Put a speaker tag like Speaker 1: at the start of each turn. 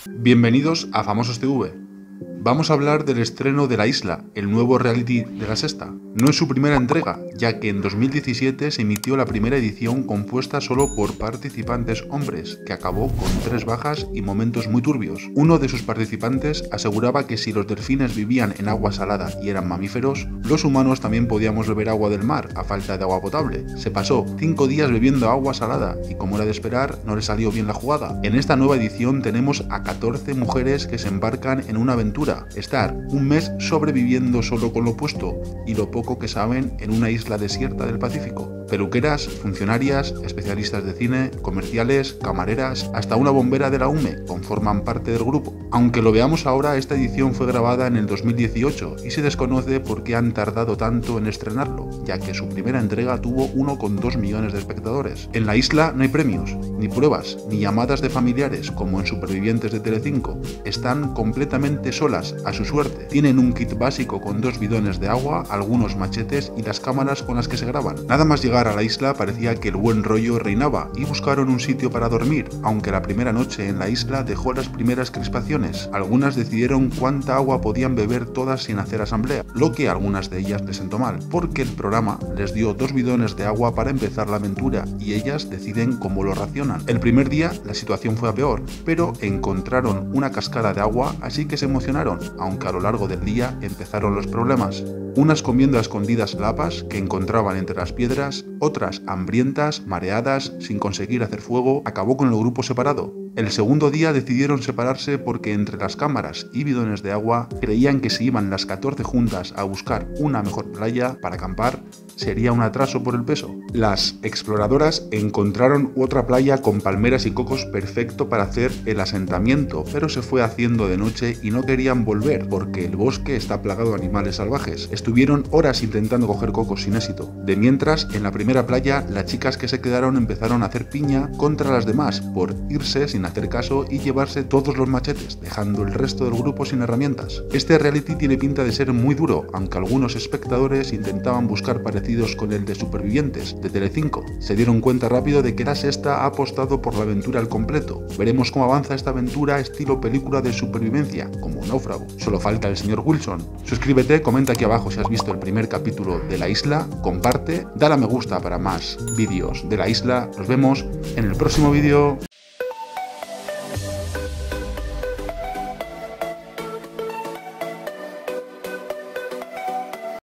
Speaker 1: Bienvenidos a Famosos TV. Vamos a hablar del estreno de La Isla, el nuevo reality de La Sexta. No es su primera entrega, ya que en 2017 se emitió la primera edición compuesta solo por participantes hombres, que acabó con 3 bajas y momentos muy turbios. Uno de sus participantes aseguraba que si los delfines vivían en agua salada y eran mamíferos, los humanos también podíamos beber agua del mar a falta de agua potable. Se pasó 5 días bebiendo agua salada y, como era de esperar, no le salió bien la jugada. En esta nueva edición tenemos a 14 mujeres que se embarcan en una aventura: estar un mes sobreviviendo solo con lo puesto y lo poco que saben en una isla desierta del Pacífico. Peluqueras, funcionarias, especialistas de cine, comerciales, camareras, hasta una bombera de la UME conforman parte del grupo. Aunque lo veamos ahora, esta edición fue grabada en el 2018 y se desconoce por qué han tardado tanto en estrenarlo, ya que su primera entrega tuvo 1,2 millones de espectadores. En La Isla no hay premios, ni pruebas, ni llamadas de familiares como en Supervivientes de Telecinco. Están completamente solas, a su suerte. Tienen un kit básico con 2 bidones de agua, algunos machetes y las cámaras con las que se graban. Nada más llegar a la isla parecía que el buen rollo reinaba y buscaron un sitio para dormir, aunque la primera noche en la isla dejó las primeras crispaciones. Algunas decidieron cuánta agua podían beber todas sin hacer asamblea, lo que a algunas de ellas les sentó mal, porque el programa les dio 2 bidones de agua para empezar la aventura y ellas deciden cómo lo racionan. El primer día la situación fue a peor, pero encontraron una cascada de agua, así que se emocionaron, aunque a lo largo del día empezaron los problemas. Unas comiendo a escondidas lapas que encontraban entre las piedras, otras hambrientas, mareadas, sin conseguir hacer fuego. Acabó con el grupo separado. El segundo día decidieron separarse porque entre las cámaras y bidones de agua creían que si iban las 14 juntas a buscar una mejor playa para acampar, sería un atraso por el peso. Las exploradoras encontraron otra playa con palmeras y cocos perfecto para hacer el asentamiento, pero se fue haciendo de noche y no querían volver porque el bosque está plagado de animales salvajes. Estuvieron horas intentando coger cocos sin éxito. De mientras, en la primera playa, las chicas que se quedaron empezaron a hacer piña contra las demás por irse sin hacer caso y llevarse todos los machetes, dejando el resto del grupo sin herramientas. Este reality tiene pinta de ser muy duro, aunque algunos espectadores intentaban buscar parecidos con el de Supervivientes de Telecinco. Se dieron cuenta rápido de que La Sexta ha apostado por la aventura al completo. Veremos cómo avanza esta aventura estilo película de supervivencia, como Náufrago. Solo falta el señor Wilson. Suscríbete, comenta aquí abajo si has visto el primer capítulo de La Isla, comparte, dale a me gusta para más vídeos de La Isla. Nos vemos en el próximo vídeo.